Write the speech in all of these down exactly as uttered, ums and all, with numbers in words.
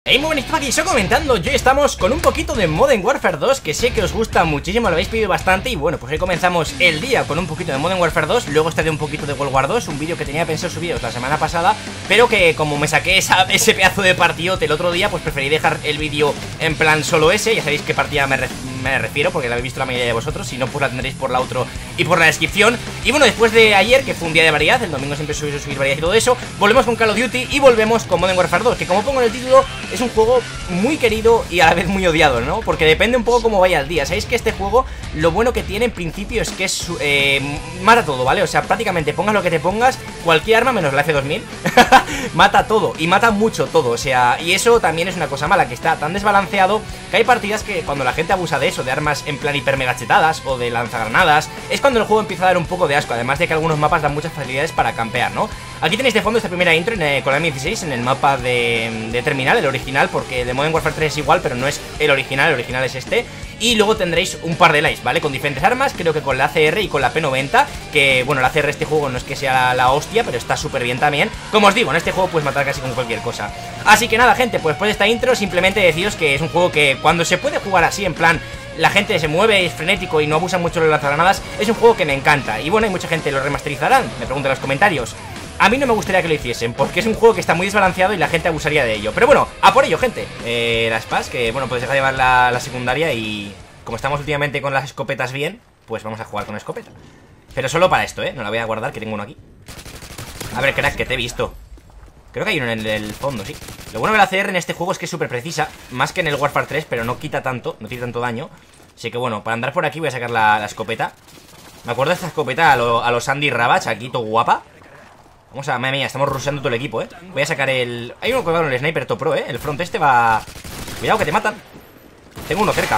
Hey, muy buenas, aquí estoy comentando. Yo estamos con un poquito de Modern Warfare dos, que sé que os gusta muchísimo, lo habéis pedido bastante. Y bueno, pues hoy comenzamos el día con un poquito de Modern Warfare dos. Luego estaré un poquito de World War dos, un vídeo que tenía pensado subiros la semana pasada, pero que como me saqué esa, ese pedazo de partidote el otro día, pues preferí dejar el vídeo en plan solo ese. Ya sabéis qué partida me, re me refiero, porque la habéis visto la mayoría de vosotros. Si no, pues la tendréis por la outro y por la descripción. Y bueno, después de ayer, que fue un día de variedad, el domingo siempre subir, subir variedad y todo eso, volvemos con Call of Duty y volvemos con Modern Warfare dos, que como pongo en el título, es un juego muy querido y a la vez muy odiado, ¿no? Porque depende un poco cómo vaya el día. Sabéis que este juego, lo bueno que tiene en principio es que es, eh, mata todo, ¿vale? O sea, prácticamente pongas lo que te pongas, cualquier arma menos la F dos mil mata todo, y mata mucho todo. O sea, y eso también es una cosa mala, que está tan desbalanceado que hay partidas que cuando la gente abusa de eso, de armas en plan hiper mega chetadas o de lanzagranadas, es cuando el juego empieza a dar un poco de asco. Además de que algunos mapas dan muchas facilidades para campear, ¿no? Aquí tenéis de fondo esta primera intro en, eh, con la M dieciséis en el mapa de, de Terminal, el original, porque de Modern Warfare tres es igual, pero no es el original, el original es este. Y luego tendréis un par de likes, ¿vale? Con diferentes armas, creo que con la A C R y con la P noventa, que bueno, la A C R este juego no es que sea la, la hostia, pero está súper bien también. Como os digo, en este juego puedes matar casi con cualquier cosa. Así que nada, gente, pues después de esta intro, simplemente deciros que es un juego que cuando se puede jugar así, en plan, la gente se mueve, es frenético y no abusa mucho de las lanzagranadas, es un juego que me encanta. Y bueno, hay mucha gente lo remasterizarán, me preguntan en los comentarios. A mí no me gustaría que lo hiciesen, porque es un juego que está muy desbalanceado y la gente abusaría de ello. Pero bueno, a por ello, gente. eh, La S P A S, que bueno, podéis dejar de llevar la, la secundaria. Y como estamos últimamente con las escopetas bien, pues vamos a jugar con escopeta. Pero solo para esto, eh, no la voy a guardar, que tengo uno aquí. A ver, crack, que te he visto. Creo que hay uno en el, el fondo, sí. Lo bueno de la C R en este juego es que es súper precisa, más que en el Warfare tres, pero no quita tanto, no tiene tanto daño. Así que bueno, para andar por aquí voy a sacar la, la escopeta. Me acuerdo de esta escopeta a, lo, a los Andy Ravage, aquí, todo guapa. Vamos a... Madre mía, estamos rusheando todo el equipo, eh. Voy a sacar el... Hay uno con el sniper top pro, eh. El front este va... Cuidado que te matan. Tengo uno cerca.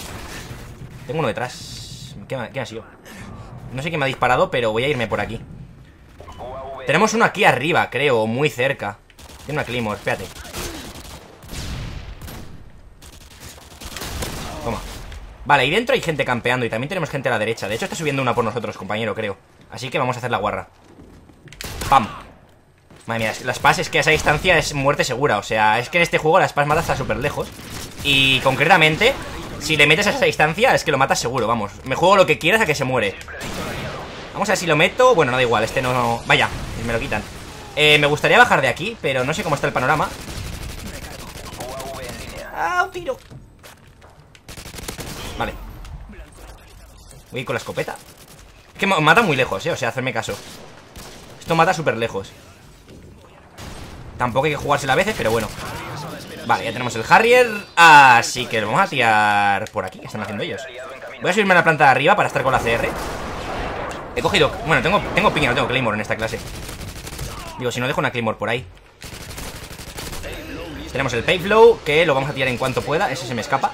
Tengo uno detrás. ¿Qué me, qué me ha sido? No sé quién me ha disparado, pero voy a irme por aquí. Tenemos uno aquí arriba, creo, muy cerca. Tiene una Claymore, espérate. Toma. Vale, ahí dentro hay gente campeando y también tenemos gente a la derecha. De hecho está subiendo una por nosotros, compañero, creo. Así que vamos a hacer la guarra. ¡Pam! Madre mía, las S P A S es que a esa distancia es muerte segura. O sea, es que en este juego las S P A S mata hasta súper lejos. Y concretamente, si le metes a esa distancia es que lo matas seguro, vamos. Me juego lo que quieras a que se muere. Vamos a ver si lo meto. Bueno, no da igual, este no... Vaya, me lo quitan. eh, Me gustaría bajar de aquí, pero no sé cómo está el panorama. ¡Ah, un tiro! Vale. Voy con la escopeta. Es que mata muy lejos, eh, o sea, hacerme caso. Esto mata súper lejos. Tampoco hay que jugársela a veces, pero bueno. Vale, ya tenemos el Harrier. Así que lo vamos a tirar por aquí. ¿Qué están haciendo ellos? Voy a subirme a la planta de arriba para estar con la C R. He cogido... Bueno, tengo, tengo piña, no tengo Claymore en esta clase. Digo, si no dejo una Claymore por ahí. Tenemos el Payflow, que lo vamos a tirar en cuanto pueda. Ese se me escapa.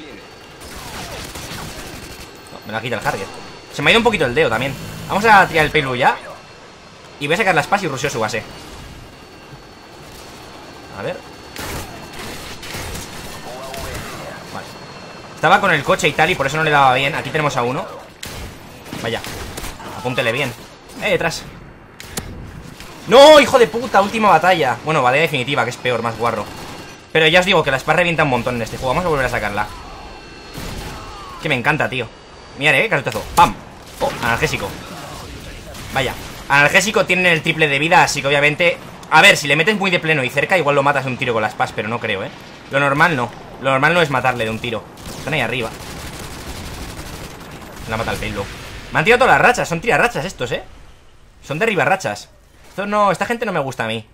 No, me la quita el Harrier. Se me ha ido un poquito el dedo también. Vamos a tirar el Payflow ya. Y voy a sacar la S P A S y rusheo su base. A ver. Vale. Estaba con el coche y tal y por eso no le daba bien. Aquí tenemos a uno. Vaya. Apúntele bien. Eh, detrás. ¡No, hijo de puta! Última batalla. Bueno, batalla definitiva, que es peor, más guarro. Pero ya os digo que la S P A S revienta un montón en este juego. Vamos a volver a sacarla. Que me encanta, tío. Mirad, eh, carutazo. ¡Pam! Oh, analgésico. Vaya. Analgésico tiene el triple de vida, así que obviamente... A ver, si le metes muy de pleno y cerca, igual lo matas de un tiro con la S P A S, pero no creo, ¿eh? Lo normal no. Lo normal no es matarle de un tiro. Están ahí arriba. La mata el payload. Me han tirado todas las rachas, son tirarrachas estos, ¿eh? Son derribarrachas. Esto no... Esta gente no me gusta a mí.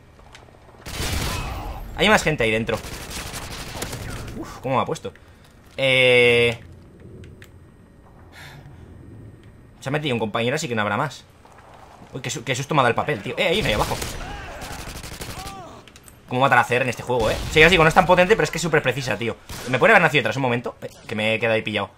Hay más gente ahí dentro. Uf, ¿cómo me ha puesto? Eh... Se ha metido un compañero, así que no habrá más. Uy, qué, su qué susto me ha dado el papel, tío. Eh, ahí, ahí abajo. Cómo mata la C R en este juego, eh. Sí, ya os digo, no es tan potente, pero es que es súper precisa, tío. Me puede haber nacido detrás un momento, eh, que me he quedado ahí pillado.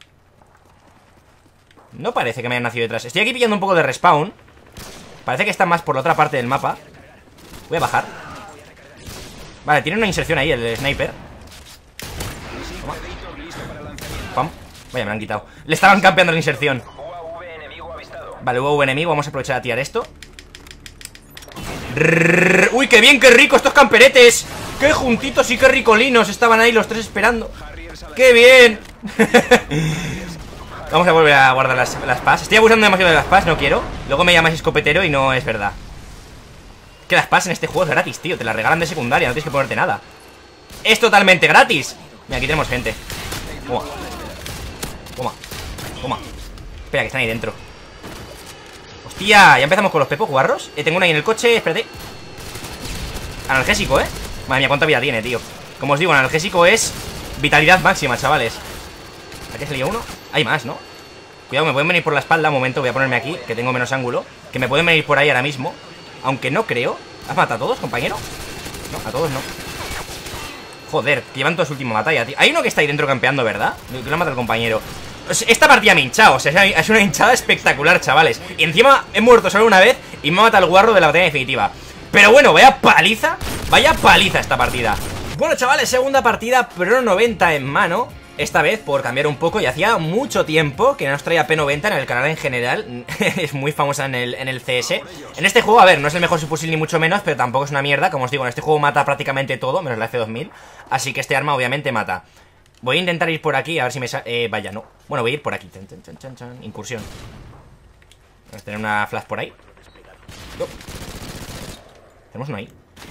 No parece que me hayan nacido detrás. Estoy aquí pillando un poco de respawn. Parece que está más por la otra parte del mapa. Voy a bajar. Vale, tiene una inserción ahí, el sniper. Toma. Pam. Vaya, me lo han quitado. Le estaban campeando la inserción. Vale, hubo enemigo, vamos a aprovechar a tirar esto. Rrrr, uy, qué bien, qué rico estos camperetes. ¡Qué juntitos y qué ricolinos! Estaban ahí los tres esperando. ¡Qué bien! Vamos a volver a guardar las, las P A S. Estoy abusando demasiado de las P A S, no quiero. Luego me llamáis escopetero y no es verdad. Que las P A S en este juego es gratis, tío. Te las regalan de secundaria, no tienes que ponerte nada. Es totalmente gratis. Mira, aquí tenemos gente. Toma. Toma. Toma. Espera, que están ahí dentro. Hostia, ya empezamos con los pepos guarros. eh, Tengo una ahí en el coche, espérate. Analgésico, eh. Madre mía, cuánta vida tiene, tío. Como os digo, analgésico es vitalidad máxima, chavales. Aquí salió uno. Hay más, ¿no? Cuidado, me pueden venir por la espalda. Un momento, voy a ponerme aquí, que tengo menos ángulo. Que me pueden venir por ahí ahora mismo. Aunque no creo. ¿Has matado a todos, compañero? No, a todos no. Joder, que llevan toda su última batalla, tío. Hay uno que está ahí dentro campeando, ¿verdad? Que lo ha matado el compañero. Esta partida me ha hinchado, o sea, es una hinchada espectacular, chavales. Y encima he muerto solo una vez y me ha matado el guarro de la batalla definitiva. Pero bueno, vaya paliza. Vaya paliza esta partida. Bueno, chavales, segunda partida Pro noventa en mano. Esta vez por cambiar un poco. Y hacía mucho tiempo que no nos traía P noventa en el canal en general. Es muy famosa en el, en el C S. En este juego, a ver, no es el mejor subfusil ni mucho menos, pero tampoco es una mierda. Como os digo, en este juego mata prácticamente todo, menos la F dos mil. Así que este arma obviamente mata. Voy a intentar ir por aquí, a ver si me sale... Eh, vaya, no. Bueno, voy a ir por aquí. Chan, chan, chan, chan. Incursión. Vamos a tener una flash por ahí. Oh. Tenemos uno ahí.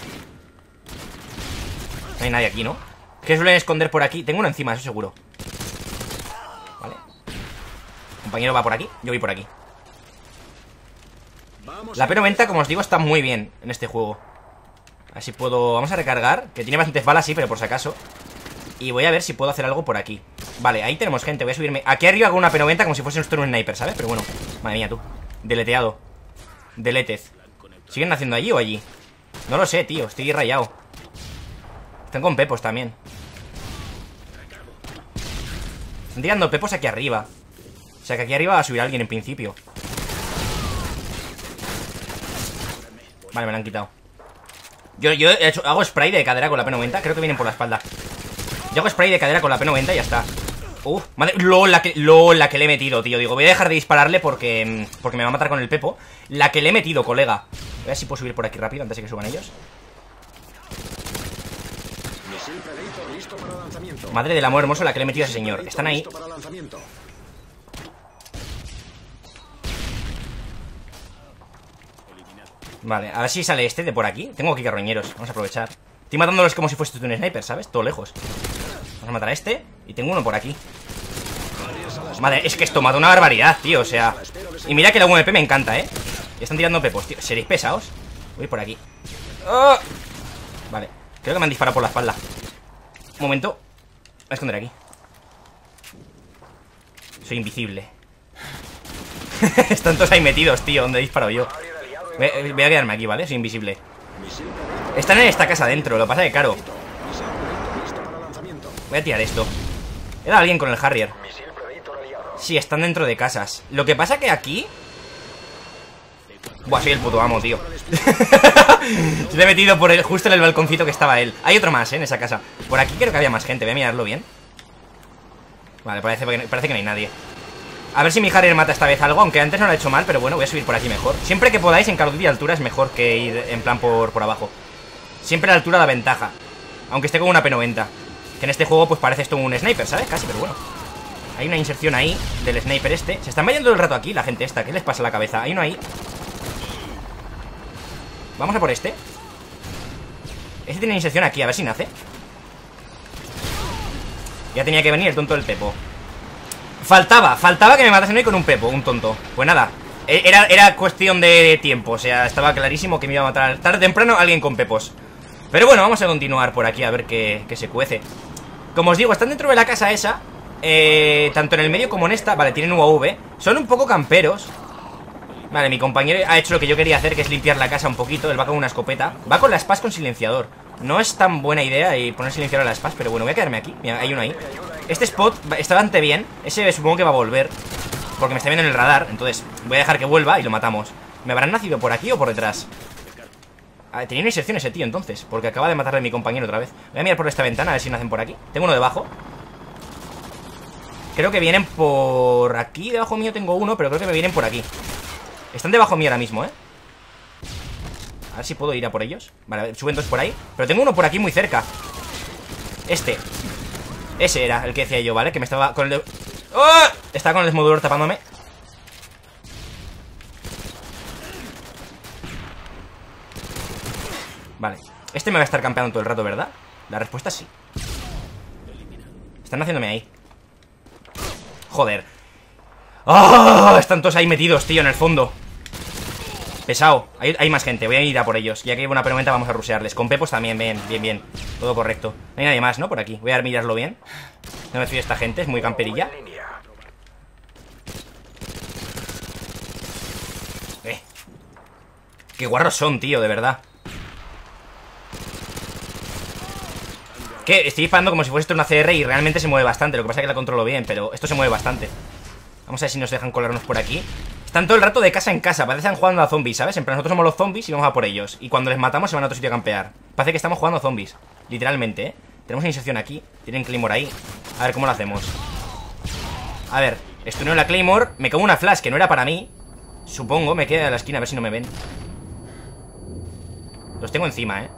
No hay nadie aquí, ¿no? Que suelen esconder por aquí. Tengo uno encima, eso seguro. Vale. Compañero va por aquí, yo voy por aquí. La P noventa, como os digo, está muy bien en este juego. Así puedo... Vamos a recargar. Que tiene bastantes balas, sí, pero por si acaso. Y voy a ver si puedo hacer algo por aquí. Vale, ahí tenemos gente, voy a subirme. Aquí arriba hago una P noventa como si fuese un sniper, ¿sabes? Pero bueno, madre mía, tú. Deleteado. Deletez. ¿Siguen haciendo allí o allí? No lo sé, tío, estoy rayado. Están con pepos también. Están tirando pepos aquí arriba. O sea que aquí arriba va a subir alguien en principio. Vale, me lo han quitado. Yo, yo he hecho, hago spray de cadera con la P noventa. Creo que vienen por la espalda. Yo hago spray de cadera con la P noventa y ya está. Uf, madre, lol, la que, lol, la que le he metido, tío. Digo, voy a dejar de dispararle porque Porque me va a matar con el pepo. La que le he metido, colega. Voy a ver si puedo subir por aquí rápido antes de que suban ellos. Madre del amor hermoso, la que le he metido a ese señor. Están ahí. Vale, a ver si sale este de por aquí. Tengo aquí carroñeros, vamos a aprovechar. Estoy matándolos como si fuese un sniper, ¿sabes? Todo lejos. Vamos a matar a este. Y tengo uno por aquí. Madre, es que esto mata una barbaridad, tío, o sea. Y mira que la U M P me encanta, ¿eh? Y están tirando pepos, tío. ¿Seréis pesados? Voy por aquí. ¡Oh! Vale, creo que me han disparado por la espalda. Un momento. Voy a esconder aquí. Soy invisible. Están todos ahí metidos, tío. ¿Dónde he disparado yo? Voy a, voy a quedarme aquí, ¿vale? Soy invisible. Están en esta casa adentro, lo que pasa es que caro. Voy a tirar esto. Era alguien con el Harrier. Sí, están dentro de casas. Lo que pasa que aquí... Buah, soy el puto amo, tío. Se le he metido por el, justo en el balconcito que estaba él. Hay otro más, ¿eh? En esa casa. Por aquí creo que había más gente, voy a mirarlo bien. Vale, parece, parece que no hay nadie. A ver si mi Harrier mata esta vez algo. Aunque antes no lo ha hecho mal, pero bueno, voy a subir por aquí mejor. Siempre que podáis en Call of Duty altura es mejor que ir en plan por, por abajo. Siempre la altura da ventaja. Aunque esté con una P noventa. Que en este juego pues parece esto un sniper, ¿sabes? Casi, pero bueno. Hay una inserción ahí del sniper este. Se están vayendo todo el rato aquí la gente esta. ¿Qué les pasa a la cabeza? Hay uno ahí. Vamos a por este. Este tiene inserción aquí, a ver si nace. Ya tenía que venir el tonto del Pepo. Faltaba, faltaba que me matasen hoy con un Pepo, un tonto. Pues nada, era, era cuestión de tiempo. O sea, estaba clarísimo que me iba a matar tarde o temprano alguien con Pepos. Pero bueno, vamos a continuar por aquí a ver qué, qué se cuece. Como os digo, están dentro de la casa esa, eh, tanto en el medio como en esta. Vale, tienen U A V. Son un poco camperos. Vale, mi compañero ha hecho lo que yo quería hacer, que es limpiar la casa un poquito. Él va con una escopeta. Va con la S P A S con silenciador. No es tan buena idea y poner silenciador a la S P A S, pero bueno, voy a quedarme aquí. Mira, hay uno ahí. Este spot está bastante bien. Ese supongo que va a volver, porque me está viendo en el radar. Entonces voy a dejar que vuelva y lo matamos. ¿Me habrán nacido por aquí o por detrás? Ah, tenía una inserción ese tío entonces, porque acaba de matarle a mi compañero otra vez. Voy a mirar por esta ventana a ver si nacen por aquí. Tengo uno debajo. Creo que vienen por aquí. Debajo mío tengo uno, pero creo que me vienen por aquí. Están debajo mío ahora mismo, ¿eh? A ver si puedo ir a por ellos. Vale, suben dos por ahí. Pero tengo uno por aquí muy cerca. Este. Ese era el que decía yo, ¿vale? Que me estaba con el... ¡Oh! Estaba con el desmodulador tapándome. Vale. Este me va a estar campeando todo el rato, ¿verdad? La respuesta es sí. Están haciéndome ahí. Joder. ¡Oh! Están todos ahí metidos, tío, en el fondo. Pesado. Hay, hay más gente, voy a ir a por ellos. Ya que llevo una penomenta vamos a rushearles. Con Pepos también, bien, bien, bien. Todo correcto. No hay nadie más, ¿no? Por aquí. Voy a mirarlo bien. No me fío de esta gente, es muy camperilla. Eh. Qué guarros son, tío, de verdad. Que estoy disparando como si fuese esto una C R y realmente se mueve bastante. Lo que pasa es que la controlo bien, pero esto se mueve bastante. Vamos a ver si nos dejan colarnos por aquí. Están todo el rato de casa en casa, parece que están jugando a zombies, ¿sabes? En plan, nosotros somos los zombies y vamos a por ellos. Y cuando les matamos se van a otro sitio a campear. Parece que estamos jugando a zombies, literalmente, ¿eh? Tenemos una inserción aquí, tienen Claymore ahí. A ver, ¿cómo lo hacemos? A ver, estuneo la Claymore. Me cago una flash que no era para mí. Supongo, me queda en la esquina a ver si no me ven. Los tengo encima, ¿eh?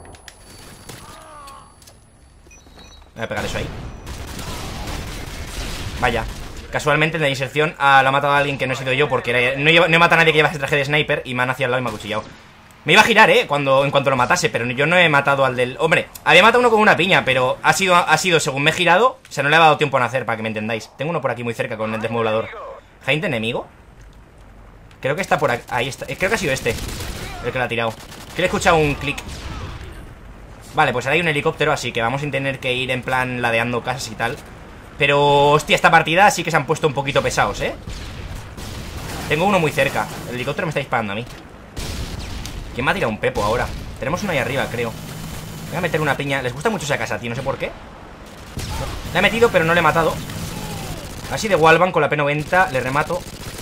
Voy a pegar eso ahí. Vaya. Casualmente en la inserción ah, lo ha matado a alguien que no he sido yo. Porque era, no, lleva, no he matado a nadie que lleva ese traje de sniper. Y me han hacia el lado y me ha cuchillado. Me iba a girar, eh, cuando, en cuanto lo matase. Pero yo no he matado al del... Hombre, había matado a uno con una piña. Pero ha sido, ha sido según me he girado. O sea, no le ha dado tiempo a nacer, para que me entendáis. Tengo uno por aquí muy cerca con el desmodulador. ¿Gente enemigo? Creo que está por aquí. Ahí está, creo que ha sido este el que lo ha tirado. Que le he escuchado un clic. Vale, pues ahora hay un helicóptero, así que vamos a tener que ir en plan ladeando casas y tal. Pero, hostia, esta partida sí que se han puesto un poquito pesados, ¿eh? Tengo uno muy cerca. El helicóptero me está disparando a mí. ¿Quién me ha tirado un pepo ahora? Tenemos uno ahí arriba, creo. Voy a meter una piña. Les gusta mucho esa casa, tío, no sé por qué. La he metido, pero no le he matado. Así de wallbang con la P noventa, le remato.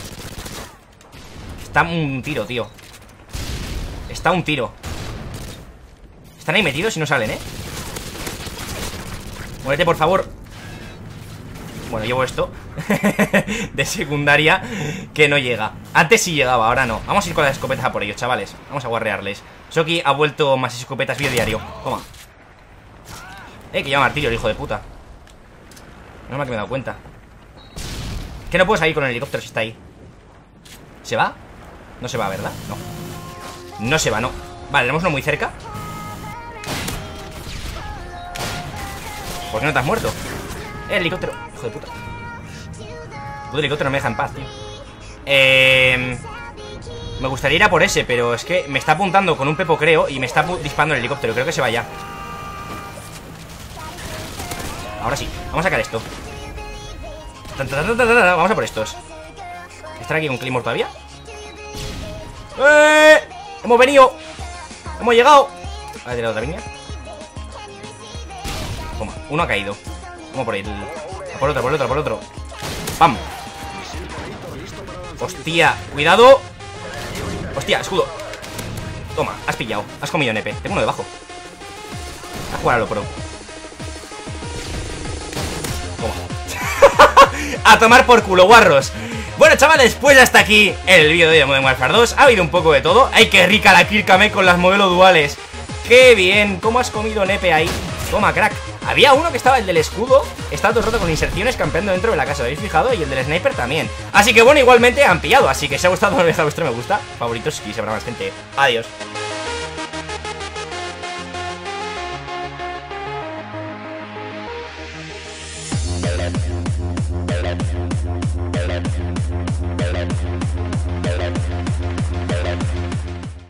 Está un tiro, tío. Está un tiro. Están ahí metidos y no salen, ¿eh? Muérete, por favor. Bueno, llevo esto de secundaria que no llega. Antes sí llegaba, ahora no. Vamos a ir con las escopetas a por ellos, chavales. Vamos a guarrearles. Soki ha vuelto más escopetas vía diario. Toma. Eh, que lleva martirio el hijo de puta. No me he dado cuenta. Que no puedo salir con el helicóptero si está ahí. ¿Se va? No se va, ¿verdad? No. No se va, no. Vale, tenemos uno muy cerca. ¿Por qué no te has muerto? Eh, helicóptero, hijo de puta. Tu helicóptero no me deja en paz, tío. Eh... Me gustaría ir a por ese, pero es que me está apuntando con un pepo, creo. Y me está disparando el helicóptero, creo que se va ya. Ahora sí, vamos a sacar esto. Vamos a por estos. ¿Están aquí con Claymore todavía? ¡Eh! ¡Hemos venido! ¡Hemos llegado! A ver, de la otra línea. Toma, uno ha caído. Vamos por el... A por otro, por otro, por otro. ¡Pam! Hostia, cuidado. Hostia, escudo. Toma, has pillado, has comido nepe. Tengo uno debajo. A jugar a lo pro. Toma. A tomar por culo, guarros. Bueno, chavales, pues hasta aquí el vídeo de Modern Warfare dos. Ha habido un poco de todo. ¡Ay, qué rica la Kirkame con las modelos duales! ¡Qué bien! ¿Cómo has comido nepe ahí? Toma, crack. Había uno que estaba, el del escudo. Estaba todo el rato con inserciones campeando dentro de la casa. ¿Lo habéis fijado? Y el del sniper también. Así que bueno, igualmente han pillado. Así que si os ha gustado, no olvidéis dejar vuestro me gusta, favoritos y se habrá más gente. Adiós.